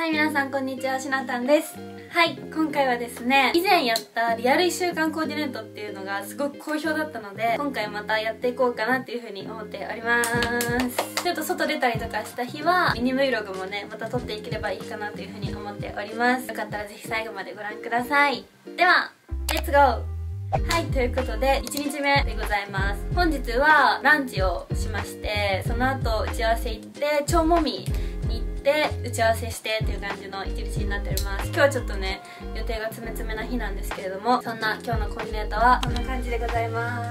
はい、皆さんこんにちは、しなたんです。はい、今回はですね、以前やったリアル1週間コーディネートっていうのがすごく好評だったので、今回またやっていこうかなっていう風に思っております。ちょっと外出たりとかした日はミニ Vlog もね、また撮っていければいいかなという風に思っております。よかったらぜひ最後までご覧ください。では、レッツゴー。はい、ということで1日目でございます。本日はランチをしまして、その後打ち合わせ行って超もみに行って打ち合わせしてっていう感じの一日になっております。今日はちょっとね予定が詰め詰めな日なんですけれども、そんな今日のコーディネートはこんな感じでございます。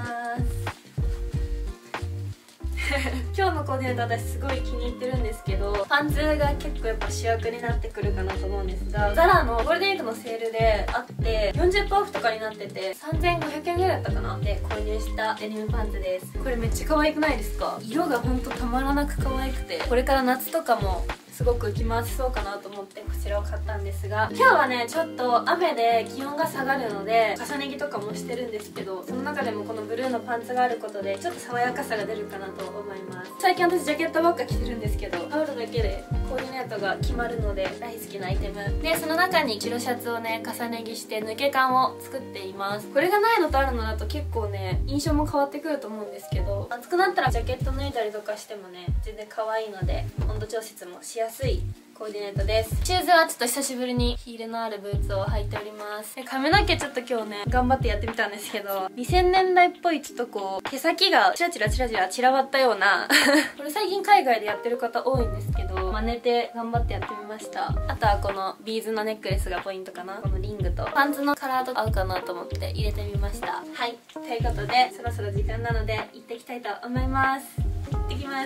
今日のコーディネート私すごい気に入ってるんですけど、パンツが結構やっぱ主役になってくるかなと思うんですが、ザラのゴールデンウィークのセールであって 40% オフとかになってて3500円ぐらいだったかなで購入したデニムパンツです。これめっちゃ可愛くないですか？色がほんとたまらなく可愛くて、これから夏とかもすごく着回せそうかなと思ってこちらを買ったんですが、今日はねちょっと雨で気温が下がるので重ね着とかもしてるんですけど、その中でもこのブルーのパンツがあることでちょっと爽やかさが出るかなと思います。最近私ジャケットばっか着てるんですけど、羽織るだけでコーディネートが決まるので大好きなアイテムで、その中に白シャツをね重ね着して抜け感を作っています。これがないのとあるのだと結構ね印象も変わってくると思うんですけど、暑くなったらジャケット脱いだりとかしてもね全然可愛いので温度調節もしやすいコーディネートです。シューズはちょっと久しぶりにヒールのあるブーツを履いております。で髪の毛ちょっと今日ね頑張ってやってみたんですけど、2000年代っぽいちょっとこう毛先がチラチラ散らばったようなこれ最近海外でやってる方多いんですけど、真似て頑張ってやってみました。あとはこのビーズのネックレスがポイントかな。このリングとパンツのカラーと合うかなと思って入れてみました。はい、ということでそろそろ時間なので行ってきたいと思います。行ってきます。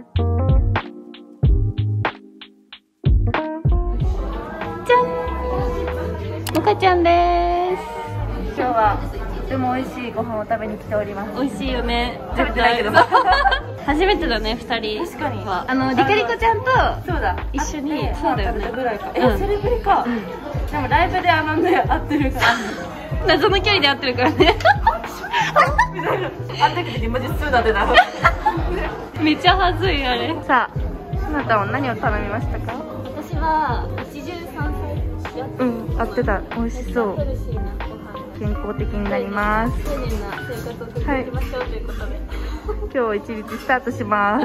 モカちゃんです。 今日はとても美味しいご飯を食べに来ております。 美味しいよね。 食べてないけど初めてだね、2人。 確かにリカリコちゃんとそうだ一緒に。そうだよね。 ぐらいか。それぶりか。でもライブでね会ってるから謎の距離で会ってるからね。 みたいな。あんだけでマジ数だってな。 めっちゃ恥ずいあれ。 さあ、ひなたは何を頼みましたか？ 私は83歳。 合ってた。美味しそう。健康的になります。 丁寧な生活を送っていきましょうということで。 今日一日スタートします。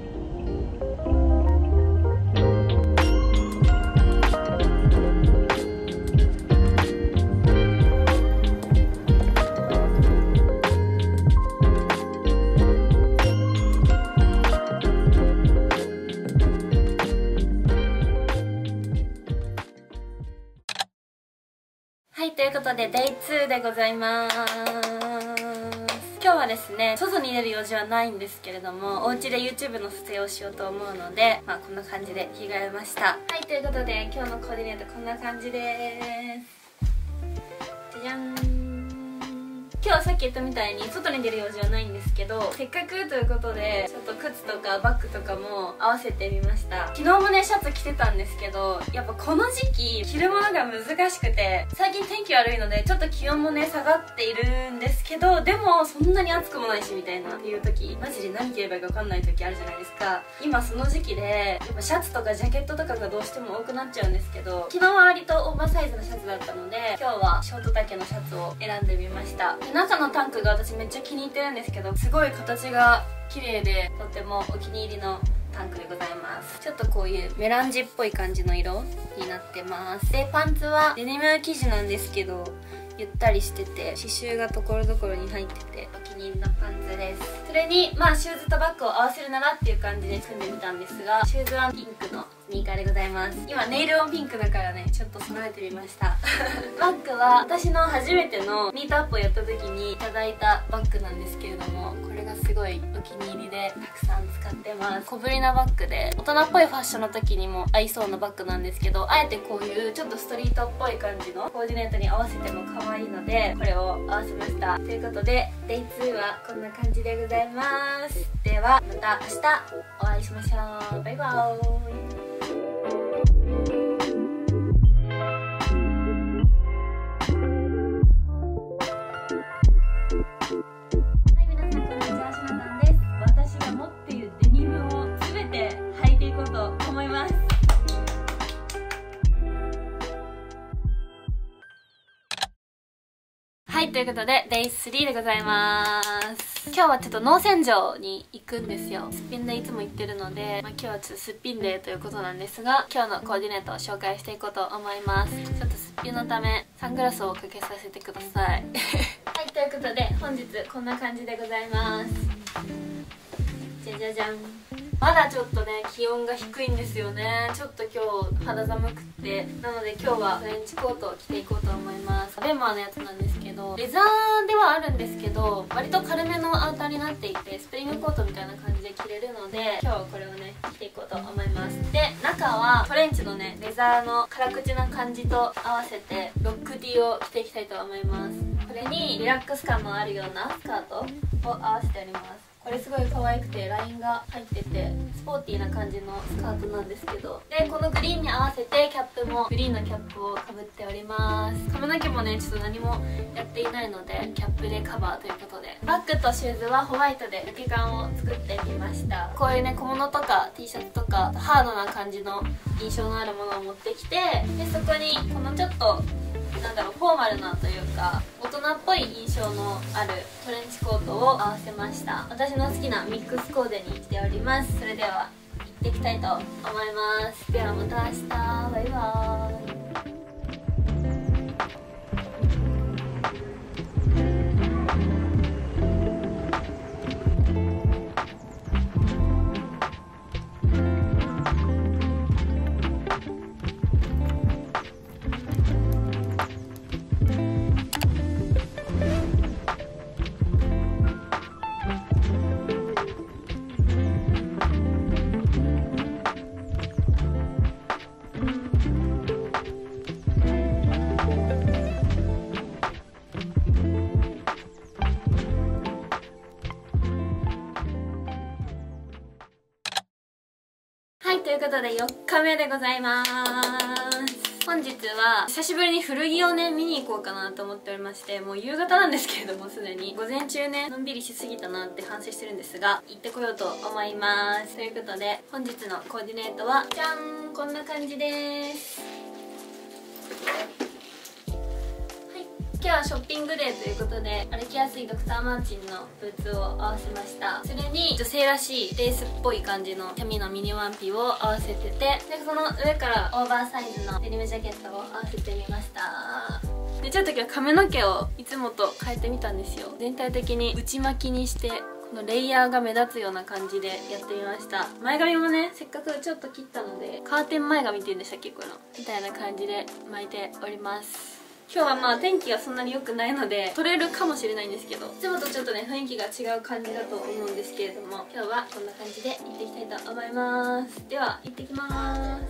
はい、ということで Day2 でございます。今日はですね、外に出る用事はないんですけれども、お家で YouTube の撮影をしようと思うので、こんな感じで着替えました。はい、ということで今日のコーディネートこんな感じです。じゃじゃん。今日はさっき言ったみたいに外に出る用事はないんですけど、せっかくということでちょっと靴とかバッグとかも合わせてみました。昨日もねシャツ着てたんですけど、やっぱこの時期着るものが難しくて、最近天気悪いのでちょっと気温もね下がっているんですけど、でもそんなに暑くもないしみたいなっていう時、マジで何着ればいいか分かんない時あるじゃないですか。今その時期でやっぱシャツとかジャケットとかがどうしても多くなっちゃうんですけど、昨日は割とオーバーサイズのシャツだったので今日はショート丈のシャツを選んでみました。で中のタンクが私めっちゃ気に入ってるんですけど、すごい形が綺麗でとってもお気に入りのタンクでございます。ちょっとこういうメランジっぽい感じの色になってます。でパンツはデニム生地なんですけどゆったりしてて刺繍がところどころに入っててお気に入りのパンツです。それにシューズとバッグを合わせるならっていう感じで組んでみたんですが、シューズはピンクのスニーカーでございます。今ネイルもピンクだからねちょっと揃えてみましたバッグは私の初めてのミートアップをやった時にいただいたバッグなんですけれども、これがすごいお気に入りでたくさん使ってます。小ぶりなバッグで大人っぽいファッションの時にも合いそうなバッグなんですけど、あえてこういうちょっとストリートっぽい感じのコーディネートに合わせても可愛いのでこれを合わせました。ということで Day2 はこんな感じでございます。ではまた明日お会いしましょう。バイバーイ。 はい、ということで Day3 でございます。今日はちょっと農船場に行くんですよ。すっぴんでいつも行ってるので、今日はちょっとすっぴんデーということなんですが、今日のコーディネートを紹介していこうと思います。ちょっとすっぴんのためサングラスをかけさせてくださいはい、ということで本日こんな感じでございます。じゃじゃじゃん。まだちょっとね気温が低いんですよね。ちょっと今日肌寒くって、なので今日はフレンチコートを着ていこうと思います。ベンマーのやつなんですけど、レザーではあるんですけど割と軽めのアウターになっていて、スプリングコートみたいな感じで着れるので、今日はこれをね着ていこうと思います。で、中はトレンチのねレザーの辛口な感じと合わせてロック T を着ていきたいと思います。これにリラックス感のあるようなスカートを合わせております。これすごい可愛くてラインが入っててスポーティーな感じのスカートなんですけど、でこのグリーンに合わせてキャップもグリーンのキャップをかぶっております。髪の毛もねちょっと何もやっていないのでキャップでカバーということで、バッグとシューズはホワイトで抜け感を作ってみました。こういうね小物とか T シャツとかハードな感じの印象のあるものを持ってきて、でそこにこのちょっとなんだろうフォーマルなというか大人っぽい印象のあるトレンチコートを合わせました。私の好きなミックスコーデにしております。それでは行っていきたいと思います。ではまた明日、バイバーイ。ということで4日目でございます。本日は久しぶりに古着をね見に行こうかなと思っておりまして、もう夕方なんですけれどもすでに午前中ねのんびりしすぎたなって反省してるんですが、行ってこようと思います。ということで本日のコーディネートはじゃん、こんな感じです。今日はショッピングデーということで歩きやすいドクターマーチンのブーツを合わせました。それに女性らしいレースっぽい感じのキャミのミニワンピを合わせてて、でその上からオーバーサイズのデニムジャケットを合わせてみました。でちょっと今日髪の毛をいつもと変えてみたんですよ。全体的に内巻きにしてこのレイヤーが目立つような感じでやってみました。前髪もねせっかくちょっと切ったのでカーテン前髪っていうんでしたっけ、このみたいな感じで巻いております。今日はまあ天気がそんなに良くないので撮れるかもしれないんですけど、いつもとちょっとね雰囲気が違う感じだと思うんですけれども、今日はこんな感じで行っていきたいと思います。では行ってきます。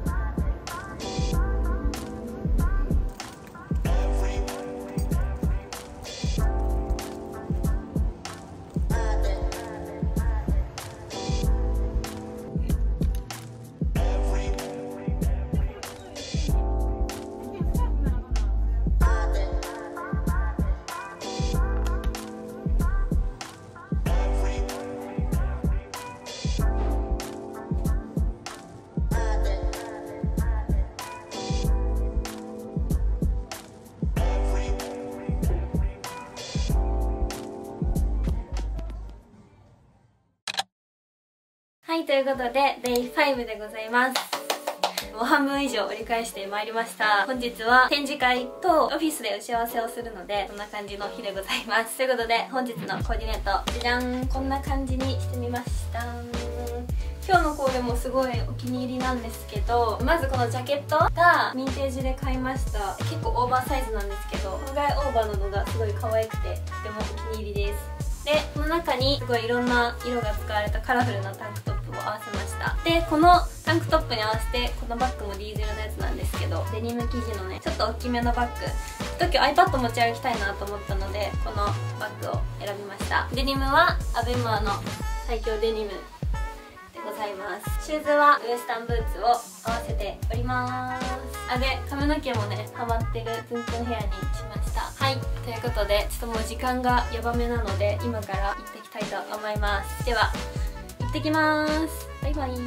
はい、ということで Day5 でございます。もう半分以上折り返してまいりました。本日は展示会とオフィスで打ち合わせをするのでこんな感じの日でございます。ということで本日のコーディネートじゃじゃん、こんな感じにしてみました。今日のコーデもすごいお気に入りなんですけど、まずこのジャケットがヴィンテージで買いました。結構オーバーサイズなんですけど、このぐらいオーバーなのがすごい可愛くてとてもお気に入りです。でこの中にすごいいろんな色が使われたカラフルなタンクトップを合わせました。でこのタンクトップに合わせてこのバッグもディーゼルのやつなんですけど、デニム生地のねちょっと大きめのバッグ、ちょっと今日 iPad 持ち歩きたいなと思ったのでこのバッグを選びました。デニムはアベマーの最強デニムでございます。シューズはウエスタンブーツを合わせております。で髪の毛もねハマってるツンツンヘアにしました。はい、ということでちょっともう時間がヤバめなので今から行ってきたいと思います。では行ってきます。バイバイ。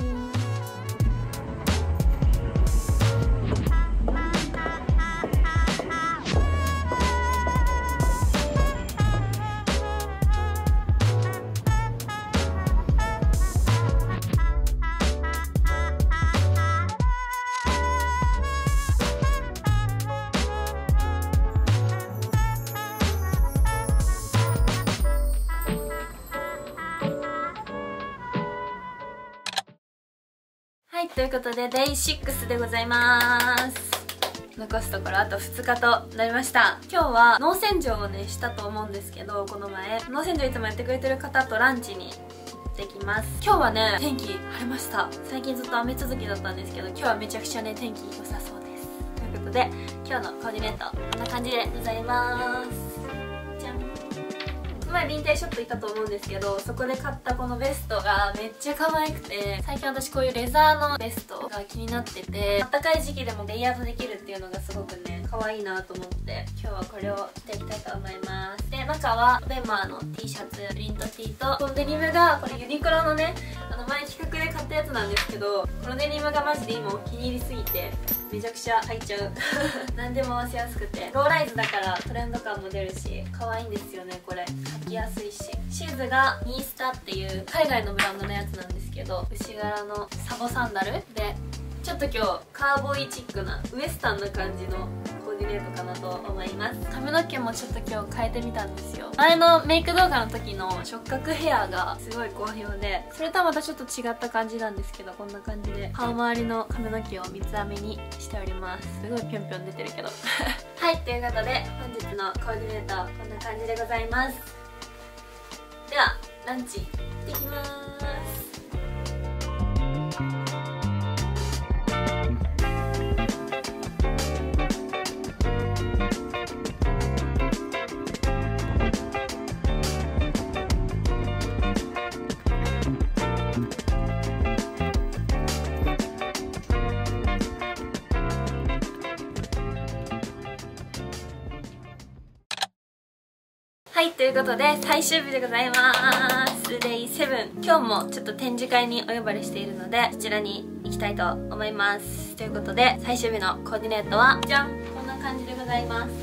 ということでデイ6でございます。残すところあと2日となりました。今日は脳洗浄をねしたと思うんですけど、この前脳洗浄いつもやってくれてる方とランチに行ってきます。今日はね天気晴れました。最近ずっと雨続きだったんですけど、今日はめちゃくちゃね天気良さそうです。ということで今日のコーディネートこんな感じでございます。じゃん。前ヴィンテージショップ行ったと思うんですけど、そこで買ったこのベストがめっちゃ可愛くて、最近私こういうレザーのベストが気になってて、あったかい時期でもレイヤードできるっていうのがすごくね可愛いなと思って、今日はこれを着ていきたいと思います。で、中はベンマーの T シャツ、プリント T とこのデニムがこれユニクロのね前企画で買ったやつなんですけど、このデニムがマジで今お気に入りすぎてめちゃくちゃ履いちゃう何でも合わせやすくて、ローライズだからトレンド感も出るし可愛いんですよね。これ履きやすいし、シューズがニースタっていう海外のブランドのやつなんですけど、牛柄のサボサンダルで、ちょっと今日カーボーイチックなウエスタンな感じのコーディネートかなと思います。髪の毛もちょっと今日変えてみたんですよ。前のメイク動画の時の触覚ヘアがすごい好評で、それとはまたちょっと違った感じなんですけど、こんな感じで顔周りの髪の毛を三つ編みにしております。すごいぴょんぴょん出てるけどはい、ということで本日のコーディネートこんな感じでございます。ではランチ行ってきます。はい、ということで最終日でございます。デイ7。今日もちょっと展示会にお呼ばれしているので、そちらに行きたいと思います。ということで最終日のコーディネートはじゃん、こんな感じでございます。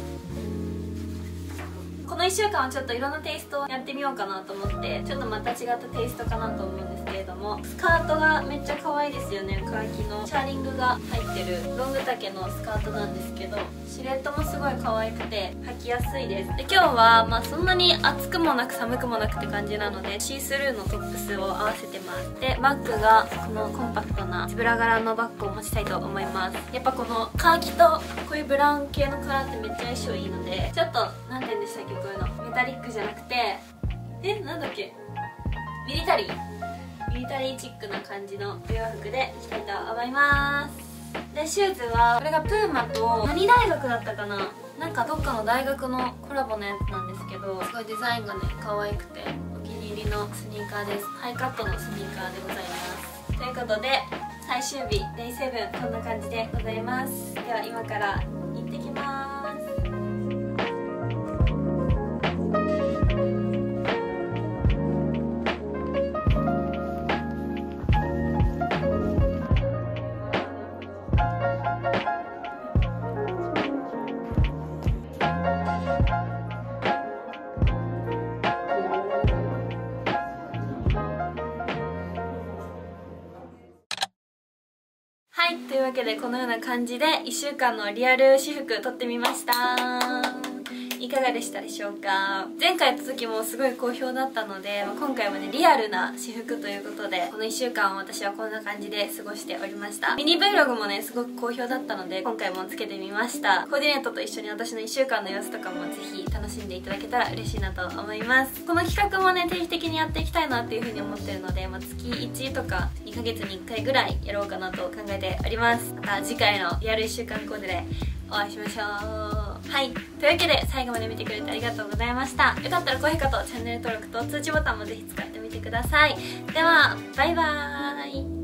この1週間はちょっといろんなテイストをやってみようかなと思って、ちょっとまた違ったテイストかなと思うんですけれども、スカートがめっちゃ可愛いですよね。カーキのシャーリングが入ってるロング丈のスカートなんですけど、シルエットもすごい可愛くて履きやすいです。で、今日はまあそんなに暑くもなく寒くもなくって感じなので、シースルーのトップスを合わせてます。で、バッグがこのコンパクトなズブラ柄のバッグを持ちたいと思います。やっぱこのカーキとこういうブラウン系のカラーってめっちゃ相性いいので、ちょっと何て言うんでしたっけ、こういうのメタリックじゃなくて、なんだっけ、ミリタリーチックな感じのお洋服でいきたいと思います。で、シューズはこれがプーマと何大学だったかな、なんかどっかの大学のコラボのやつなんですけど、すごいデザインがね可愛くてお気に入りのスニーカーです。ハイカットのスニーカーでございます。ということで最終日デイ7こんな感じでございます。では今から行ってきます。はい、というわけでこのような感じで1週間のリアル私服撮ってみました。いかがでしたでしょうか。前回やった時もすごい好評だったので、今回はねリアルな私服ということで、この1週間私はこんな感じで過ごしておりました。ミニ Vlog もねすごく好評だったので今回もつけてみました。コーディネートと一緒に私の1週間の様子とかもぜひ楽しんでいただけたら嬉しいなと思います。この企画もね定期的にやっていきたいなっていう風に思ってるので、月1とか2ヶ月に1回ぐらいやろうかなと考えております。また次回のリアル1週間コーデでお会いしましょう。はい、というわけで最後まで見てくれてありがとうございました。よかったら高評価とチャンネル登録と通知ボタンもぜひ使ってみてください。ではバイバーイ。